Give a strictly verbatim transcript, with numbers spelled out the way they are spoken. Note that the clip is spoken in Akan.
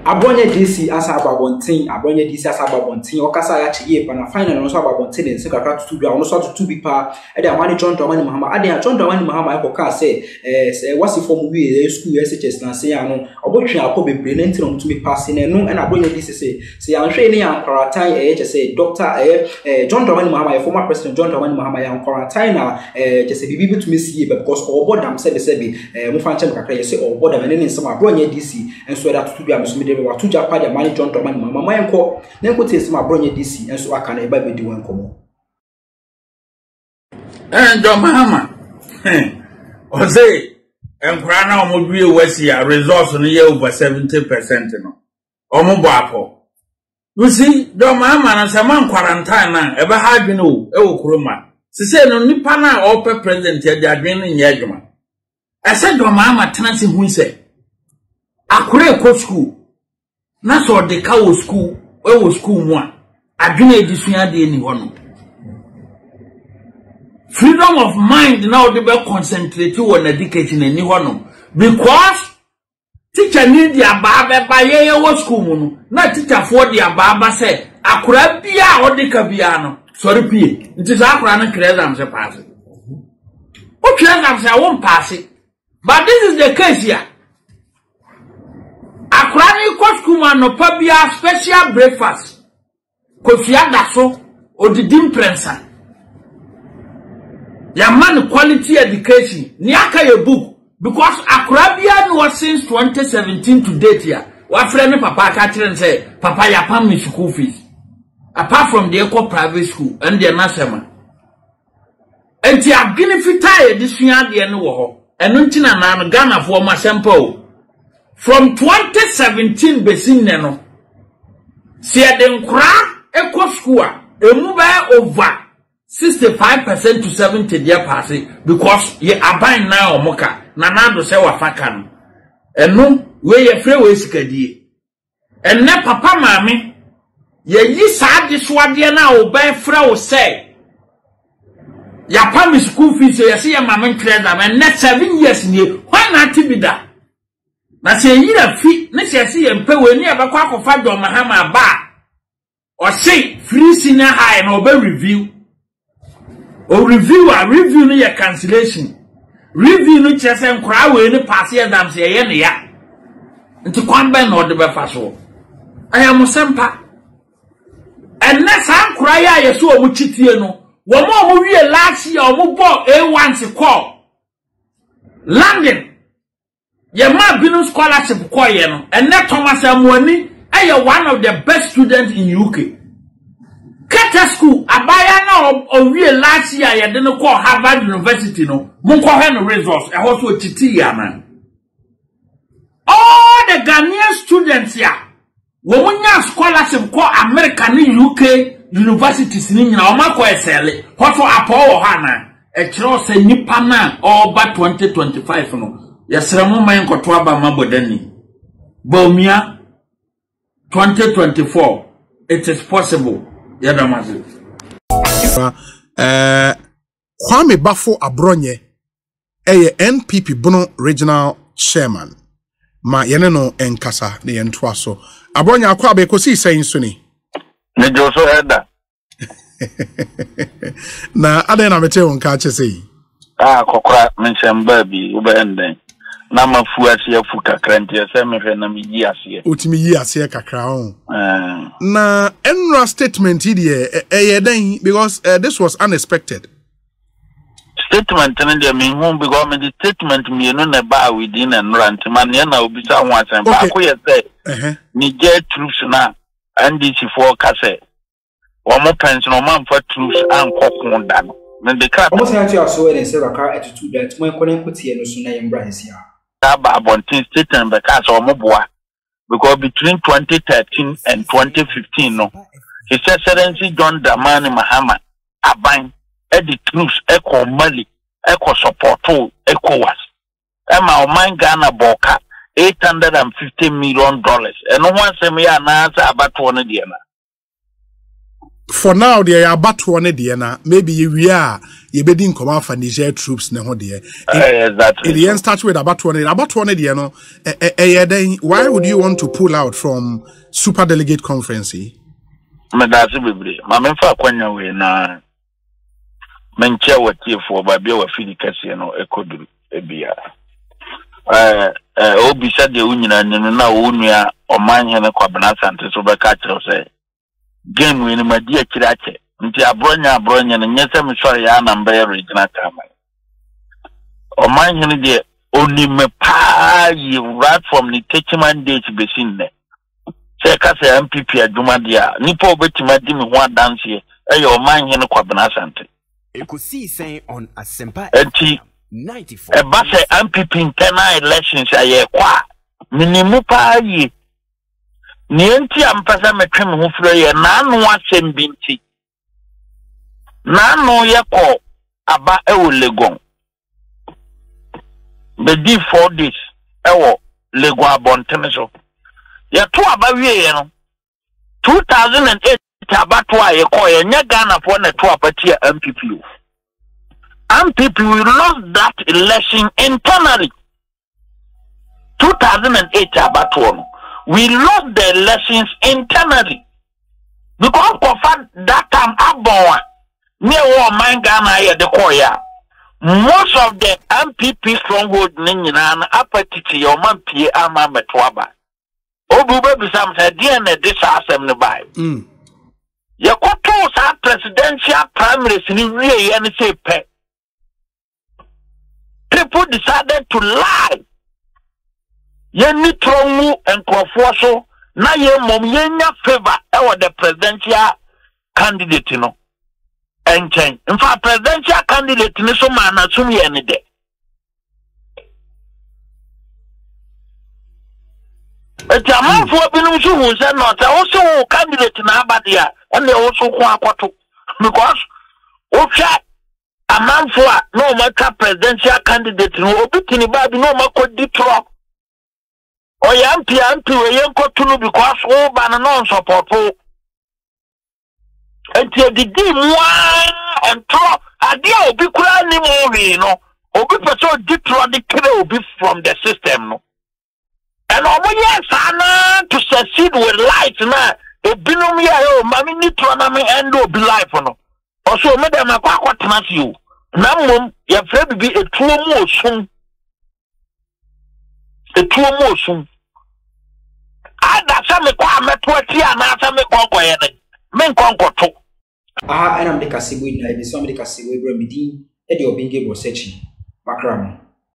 Abronye D C asa ababonten Abronye D C asa ababonten okasa ya chiye pa na final no so ababonten den se kakra tutu bia no so tutu bi pa e dey amani John Dramani Mahama ade a John Dramani Mahama e ko ka say eh say wasi form wi school S H S na say ano obotwe akọ bebre na ntino mutumi pass na no e na Abronye D C say say anhwe ne yan quarantine eh je say doctor eh John Dramani Mahama e former president John Dramani Mahama yan quarantine na eh je say bibi bitumi sie because obodam se be se be eh mo fa nche kakra ye say obodam ne ne nsema Abronye D C enso da tutu bia mesumi de wa tuja pa de mani John Dramani Mahama ma enko na enko tie nsema Abronye D C enso aka na e ba bedi wan komo eh John Mahama o say enkura na omodue wasi a resource no ye over seventy percent no omobo apo you see John Mahama na se man quarantine na e ba ha dwene o e wo kuroma se se no nipa na o pe president ya de adwene nye adwuma e se John Mahama tenase hu se akure ko school na so de ka wo school e wo school mu a adwene edisua de ni hono freedom of mind now they be concentrate on education ni hono because teacher need their baba ba ye wo school mu no na teacher for their baba say akura bia o de ka bia no sorry pie nti sa akura na kire exam se pass o kire exam se won pass but this is the case here akura ni ko school man no pa bia special breakfast ko fia da so odidim prensa ya man quality education ni aka your book because akrabia no since twenty seventeen to date here wa friend papa ka kire say papa ya pam me school fees apart from the eco private school and the nasema enti agini fita edisua de no wo ho eno ntina na Ghana for ma sample from twenty seventeen besin ne no se de nkra eco school emu ba over sixty-five percent to seventy dia passe because ye aban na omoka na nado se wafaka no eno we ye free we sikadie enne papa maame ye yi saade soade na oban frɛ wo se ya pam school fees ye se ye maame ntred am enne seven years nie why na tibida na se yi na fi ne se se ye mpe we ni abakwa akofa John Mahama ba o say free senior high na oba review o review a review no your cancellation review no chese nkura we ni pass exam se ye ne ya nti kwan ben no de be fa so ayam sempa enne sa nkura ya ye so o mu chitie no wo mo o mu wie last year o mu bo A one se call London ye ma binu scholarship call ye no enne Thomas Amuani aye one of the best students in U K Kata school abaya na o wie last year ye de no call Harvard University no mun ko he no results e ho so titi ya man all the Ghanaian students ya wo munya scholarship call America ni U K universities ni nyina o makọ esele ho so apo wo ha na e kire se nipa na oba twenty twenty-five no yesere mo man koto aba mabodani baumia twenty twenty-four it is possible. Yadamazi. Uh, Kwame Bafo Abronye, a N P P Bono Regional Chairman. Ma yeneno enkasa ne yentwaso. Abronye akwa be kosi saying suni. Ne joso eda. Na ade na mete won ka chese. Ah kokora menchemba bi ube enden. Na mafu ase afu kakra nti ese mehwe na meyi ase. Otimi yi ase kakra on. Eh. Na enra statement here eh den because uh, this was unexpected. Statement and the mean home because the statement me no na ba within and rant man na obisa ho asem ba ko ye say. Eh. Niger troops na and this for kase. Wo mo pension o man for troops an kokon da no. Me de ka. Almost anti also and say car attitude that mo konen kotie no so na yembra hisia. Ba bontin statement because o mo boa. Because between twenty thirteen and twenty fifteen, no, His Excellency John Dramani Mahama, Aban, Eddie Troops, Echo Mali, Echo Supporto, Echo was. Emma Oman Ghana Boka, eight hundred and fifty million dollars. And no one say me an answer about one of them. for now there are battle ne de na maybe we are you be din come for Niger troops ne ho de exactly the end start with about one about one de no eh why would you want to pull out from super delegate conference me that's bebre ma me fa kwanya we na menche watie for ba bia wa fidi kase no ekodu ebia eh eh obi sa de unyina nyinu na wonua oman hene kwabena sante so be ka kire say game we ni madi akira ache nti Abronye Abronye ne nyese me sori ya na mba regional chairman oman hene de oni me pa yi right from the teachman day to be seen there say ka say M P P aduma dia nipa obetima di me ho dance e e oman hene kwabena sante Ekusi saying on Asempa ninety-four. A base M P P internal elections aye kwa minimu pa yi ni enti ampasa metwem ho fro ye na anu asem binti na anu ye ko aba e wo Legon be di four days e wo Legon abontene so ye to aba wie ye no two thousand eight abato aye ko ye nya Ghana for na to apati M P P M P P we lost that election internally. two thousand eight about one. We lost the elections internally. Because of that time, Abonwa, near war Mangana, the Koya. Most of the M P P stronghold Ninyan, Apatiti, or Mampi, Ama Metwaba. Obu baby Sam said, dear, this assembly by. Yakoto, our presidential primaries in Ria, and say, pet. People decided to lie. Ye ni trongu and Krofoso, na ye mom ye nya favor ewa the presidential candidate no. And change. In fact, presidential candidate ni so man assume ye ni de. Eti amanfo binum so hu say not also candidate na abadia and they also ko akoto because okay a man for no matter presidential candidate no obitini ba bi no mako ditro o ya mpi ampi we yenko tunu because o ba no support o enti di di one and tro adia obi kura ni mo wi no obi person ditro di kire obi from the system no and omo yes ana to succeed with light na ebinum ya o mami nitro na me end obi life no also me dem akwa kwatena si o na mom ya fra bibi etuo mu osum etuo mu osum ada sa me kwa meto ati ana sa me konko ye ne me konko to aha ana me kasibu ina bi so me kasibu ebra midin e de obinge bo sechi makram